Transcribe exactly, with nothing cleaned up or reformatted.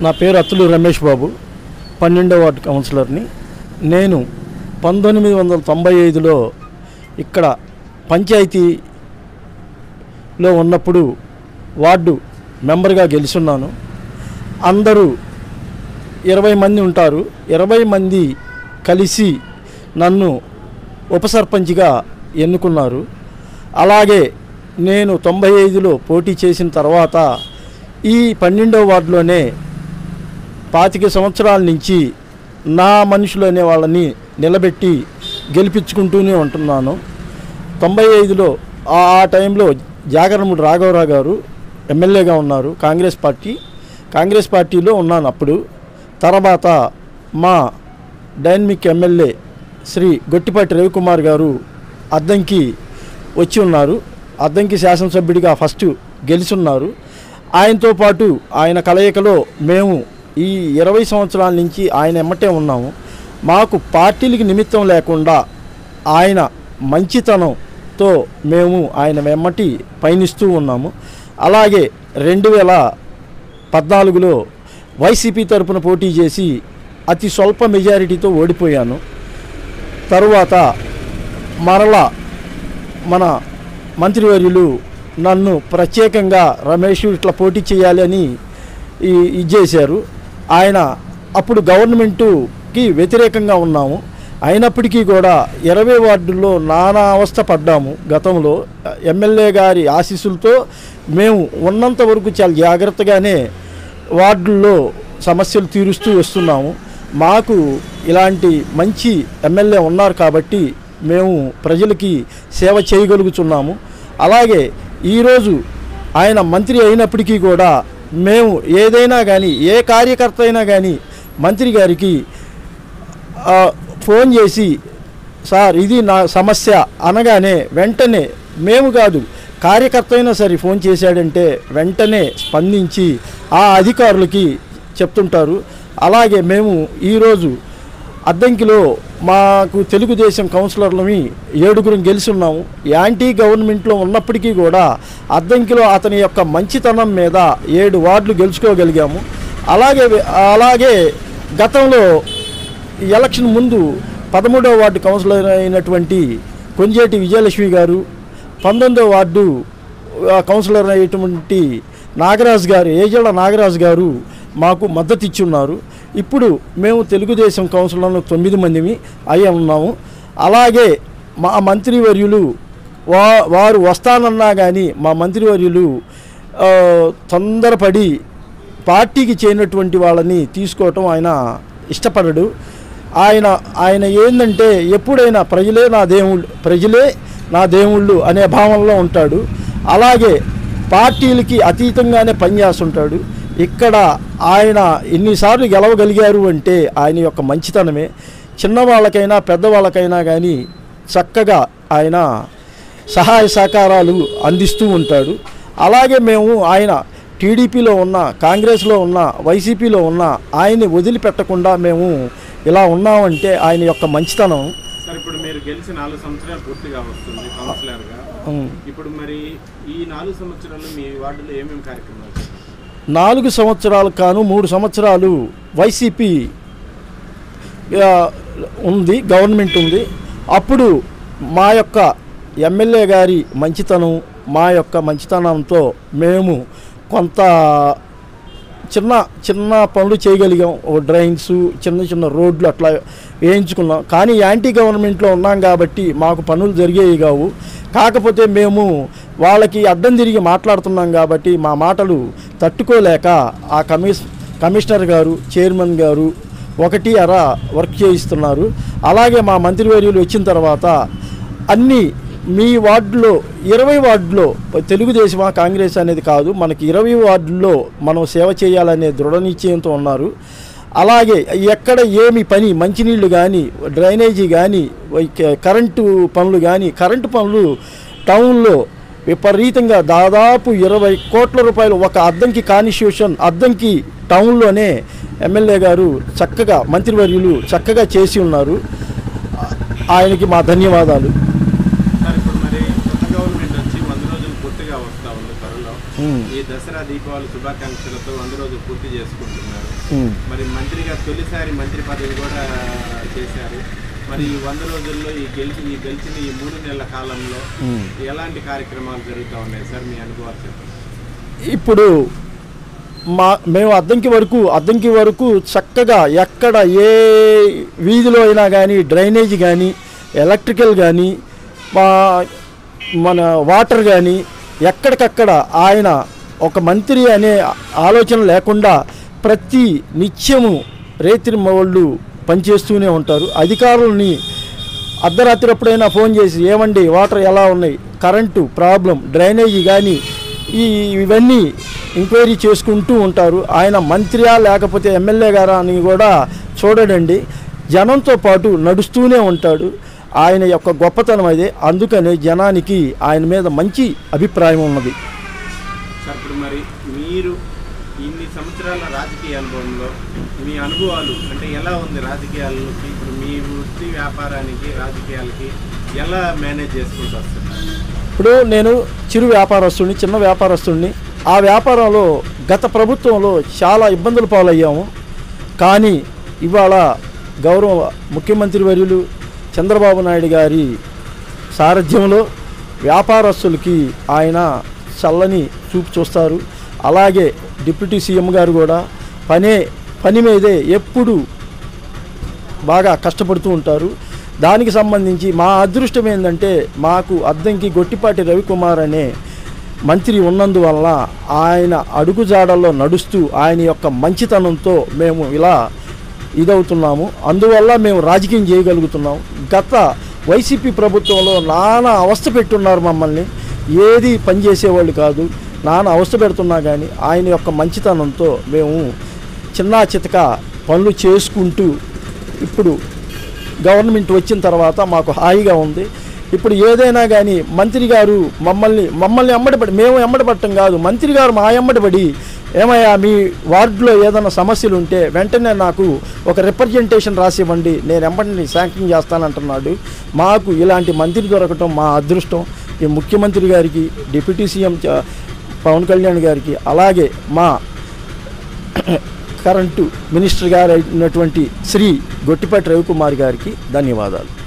నా పేరు అత్తులు రమేష్ బాబు, పన్నెండవ వార్డు కౌన్సిలర్ని. నేను పంతొమ్మిది వందల తొంభై ఐదులో ఇక్కడ పంచాయతీలో ఉన్నప్పుడు వార్డు మెంబర్గా గెలుచున్నాను. అందరూ ఇరవై మంది ఉంటారు. ఇరవై మంది కలిసి నన్ను ఉప సర్పంచ్గా ఎన్నుకున్నారు. అలాగే నేను తొంభై ఐదులో పోటీ చేసిన తర్వాత ఈ పన్నెండవ వార్డులోనే పాతిక సంవత్సరాల నుంచి నా మనుషులు అనే వాళ్ళని నిలబెట్టి గెలిపించుకుంటూనే ఉంటున్నాను. తొంభై ఐదులో ఆ టైంలో జాగరముడు రాఘవరావు గారు ఎమ్మెల్యేగా ఉన్నారు. కాంగ్రెస్ పార్టీ కాంగ్రెస్ పార్టీలో ఉన్నాను అప్పుడు. తర్వాత మా డైనమిక్ ఎమ్మెల్యే శ్రీ గొట్టిపాటి రవికుమార్ గారు అద్దంకి వచ్చి ఉన్నారు. అద్దంకి శాసనసభ్యుడిగా ఫస్ట్ గెలుచున్నారు. ఆయనతో పాటు ఆయన కలయికలో మేము ఈ ఇరవై సంవత్సరాల నుంచి ఆయన ఎమ్మటే ఉన్నాము. మాకు పార్టీలకి నిమిత్తం లేకుండా ఆయన మంచితనంతో మేము ఆయన వెమ్మటి పయనిస్తూ ఉన్నాము. అలాగే రెండు వేల పద్నాలుగులో వైసీపీ తరపున పోటీ చేసి అతి స్వల్ప మెజారిటీతో ఓడిపోయాను. తరువాత మరలా మన మంత్రివర్యులు నన్ను ప్రత్యేకంగా రమేష్ ఇట్లా పోటీ చేయాలి అని ఇది చేశారు. ఆయన అప్పుడు గవర్నమెంటుకి వ్యతిరేకంగా ఉన్నాము. అయినప్పటికీ కూడా ఇరవై వార్డుల్లో నానా అవస్థ పడ్డాము. గతంలో ఎమ్మెల్యే గారి ఆశీస్సులతో మేము ఉన్నంత వరకు చాలా జాగ్రత్తగానే వార్డుల్లో సమస్యలు తీరుస్తూ వస్తున్నాము. మాకు ఇలాంటి మంచి ఎమ్మెల్యే ఉన్నారు కాబట్టి మేము ప్రజలకి సేవ చేయగలుగుతున్నాము. అలాగే ఈరోజు ఆయన మంత్రి అయినప్పటికీ కూడా మేము ఏదైనా కానీ ఏ కార్యకర్త అయినా కానీ మంత్రి గారికి ఫోన్ చేసి సార్ ఇది నా సమస్య అనగానే వెంటనే మేము కాదు కార్యకర్త అయినా సరే ఫోన్ చేశాడంటే వెంటనే స్పందించి ఆ అధికారులకి చెప్తుంటారు. అలాగే మేము ఈరోజు అద్దంకిలో మాకు తెలుగుదేశం కౌన్సిలర్లని ఏడుగురు గెలుచున్నాము. యాంటీ గవర్నమెంట్లో ఉన్నప్పటికీ కూడా అద్దంకిలో అతని యొక్క మంచితనం మీద ఏడు వార్డులు గెలుచుకోగలిగాము. అలాగే అలాగే గతంలో ఎలక్షన్ ముందు పదమూడవ వార్డు కౌన్సిలర్ అయినటువంటి కొంజేటి విజయలక్ష్మి గారు, పంతొమ్మిదవ వార్డు కౌన్సిలర్ అయినటువంటి నాగరాజు గారు ఏజళ్ళ నాగరాజు గారు మాకు మద్దతు ఇచ్చున్నారు. ఇప్పుడు మేము తెలుగుదేశం కౌన్సిలర్లు తొమ్మిది మందిమి అయ్యి ఉన్నాము. అలాగే మా మంత్రివర్యులు వా వారు వస్తానన్నా కానీ మా మంత్రివర్యులు తొందరపడి పార్టీకి చేయనటువంటి వాళ్ళని తీసుకోవటం ఆయన ఇష్టపడడు. ఆయన ఆయన ఏంటంటే ఎప్పుడైనా ప్రజలే నా దేవుళ్ళు ప్రజలే నా దేవుళ్ళు అనే భావనలో ఉంటాడు. అలాగే పార్టీలకి అతీతంగానే పనిచేస్తుంటాడు. ఇక్కడ ఆయన ఎన్నిసార్లు గెలవగలిగారు అంటే ఆయన యొక్క మంచితనమే. చిన్నవాళ్ళకైనా పెద్దవాళ్ళకైనా కానీ చక్కగా ఆయన సహాయ సహకారాలు అందిస్తూ ఉంటాడు. అలాగే మేము ఆయన టీడీపీలో ఉన్న కాంగ్రెస్లో ఉన్న వైసీపీలో ఉన్న ఆయన్ని వదిలిపెట్టకుండా మేము ఇలా ఉన్నామంటే ఆయన యొక్క మంచితనం. సార్ ఇప్పుడు మీరు గెలిచి నాలుగు సంవత్సరాలు పూర్తిగా వస్తుంది కౌన్సిలర్గా. ఇప్పుడు మరి ఈ నాలుగు సంవత్సరాలు మీ వార్డులో ఏమేమి కార్యక్రమాలు? నాలుగు సంవత్సరాలు కాను మూడు సంవత్సరాలు వైసీపీ ఉంది, గవర్నమెంట్ ఉంది. అప్పుడు మా యొక్క ఎమ్మెల్యే గారి మంచితనం మా యొక్క మంచితనంతో మేము కొంత చిన్న చిన్న పనులు చేయగలిగాం. డ్రైన్స్ చిన్న చిన్న రోడ్లు అట్లా వేయించుకున్నాం. కానీ యాంటీ గవర్నమెంట్లో ఉన్నాం కాబట్టి మాకు పనులు జరిగేవి కావు. కాకపోతే మేము వాళ్ళకి అడ్డం తిరిగి మాట్లాడుతున్నాం కాబట్టి మా మాటలు తట్టుకోలేక ఆ కమిష్ కమిషనర్ గారు చైర్మన్ గారు ఒకటి అర వర్క్ చేయిస్తున్నారు. అలాగే మా మంత్రివర్యులు వచ్చిన తర్వాత అన్నీ మీ వార్డులో ఇరవై వార్డులో తెలుగుదేశమా కాంగ్రెస్ అనేది కాదు, మనకి ఇరవై వార్డుల్లో మనం సేవ చేయాలనే దృఢ నిశ్చయంతో ఉన్నారు. అలాగే ఎక్కడ ఏమి పని మంచినీళ్ళు కానీ డ్రైనేజీ కానీ కరెంటు పనులు కానీ కరెంటు పనులు టౌన్లో విపరీతంగా దాదాపు ఇరవై కోట్ల రూపాయలు ఒక అద్దంకి కాన్స్టిట్యూషన్ అద్దంకి టౌన్లోనే ఎమ్మెల్యే గారు చక్కగా మంత్రివర్యులు చక్కగా చేసి ఉన్నారు. ఆయనకి మా ధన్యవాదాలు. సార్ ఇప్పుడు మరి కొత్త గవర్నమెంట్ వచ్చి వంద రోజులు పూర్తిగా వస్తూ ఉంది. త్వరలో ఈ దసరా దీపావళి శుభాకాంక్షలతో వంద రోజులు పూర్తి చేసుకుంటున్నారు. మరి మంత్రిగా తొలిసారి మంత్రి పదవి కూడా చేశారు. మరి ఈ వంద రోజుల్లో ఈ గెలిచి ఈ గెలిచిన ఈ మూడు నెలల కాలంలో ఎలాంటి కార్యక్రమాలు జరుగుతూ ఉన్నాయి సార్, మీ అనుభవాలు చెప్పండి. ఇప్పుడు మా మేము అద్దంకి వరకు అద్దంకి వరకు చక్కగా ఎక్కడ ఏ వీధిలో అయినా కానీ డ్రైనేజ్ కానీ ఎలక్ట్రికల్ కానీ మా మన వాటర్ కానీ ఎక్కడికక్కడ ఆయన ఒక మంత్రి అనే ఆలోచన లేకుండా ప్రతి నిత్యము రేత్రి వాళ్ళు పనిచేస్తూనే ఉంటారు. అధికారులని అర్ధరాత్రి ఎప్పుడైనా ఫోన్ చేసి ఏమండి వాటర్ ఎలా ఉన్నాయి, కరెంటు ప్రాబ్లం, డ్రైనేజీ కానీ ఈ ఇవన్నీ ఎంక్వైరీ చేసుకుంటూ ఉంటారు. ఆయన మంత్రియా లేకపోతే ఎమ్మెల్యే గారా అని కూడా చూడడండి, జనంతో పాటు నడుస్తూనే ఉంటాడు. ఆయన యొక్క గొప్పతనం అదే, అందుకనే జనానికి ఆయన మీద మంచి అభిప్రాయం ఉన్నది. సార్ ఇప్పుడు మరి మీరు ఇన్ని సంవత్సరాల రాజకీయ అనుభవంలో మీ అనుభవాలు అంటే ఎలా ఉంది రాజకీయాలకి, ఇప్పుడు మీ వృత్తి వ్యాపారానికి రాజకీయాలకి ఎలా మేనేజ్ చేసుకుంటూ వస్తున్నారు? ఇప్పుడు నేను చిరు వ్యాపారస్తుడిని, చిన్న వ్యాపారస్తుడిని. ఆ వ్యాపారంలో గత ప్రభుత్వంలో చాలా ఇబ్బందులు పాలయ్యాము. కానీ ఇవాళ గౌరవ ముఖ్యమంత్రి వర్యులు చంద్రబాబు నాయుడు గారి సారథ్యంలో వ్యాపారస్తులకి ఆయన చల్లని చూపు చూస్తారు. అలాగే డిప్యూటీ సీఎం గారు కూడా పనే పని మీదే ఎప్పుడు బాగా కష్టపడుతూ ఉంటారు. దానికి సంబంధించి మా అదృష్టం ఏంటంటే మాకు అద్దంకి గొట్టిపాటి రవికుమార్ అనే మంత్రి ఉన్నందువల్ల ఆయన అడుగుజాడల్లో నడుస్తూ ఆయన యొక్క మంచితనంతో మేము ఇలా ఇదవుతున్నాము. అందువల్ల మేము రాజకీయం చేయగలుగుతున్నాం. గత వైసీపీ ప్రభుత్వంలో నానా అవస్థ పెట్టున్నారు మమ్మల్ని, ఏది పనిచేసేవాళ్ళు కాదు, నానా అవస్థ పెడుతున్నా కానీ ఆయన యొక్క మంచితనంతో మేము చిన్నా చితక పనులు చేసుకుంటూ ఇప్పుడు గవర్నమెంట్ వచ్చిన తర్వాత మాకు హాయిగా ఉంది. ఇప్పుడు ఏదైనా కానీ మంత్రి గారు మమ్మల్ని మమ్మల్ని ఎమ్మడిపడి మేము ఎమ్మడిపడటం కాదు, మంత్రి గారు మా ఎమ్మడిపడి ఏమయ్యా మీ వార్డులో ఏదైనా సమస్యలు ఉంటే వెంటనే నాకు ఒక రిప్రజెంటేషన్ రాసివ్వండి, నేను ఎంబడిని శాంక్షన్ చేస్తానంటున్నాడు. మాకు ఇలాంటి మంత్రి దొరకటం మా అదృష్టం. ఈ ముఖ్యమంత్రి గారికి, డిప్యూటీ సీఎం పవన్ కళ్యాణ్ గారికి, అలాగే మా కరెంటు మినిస్టర్ గారు అయినటువంటి శ్రీ గొట్టిపాటి రవికుమార్ గారికి ధన్యవాదాలు.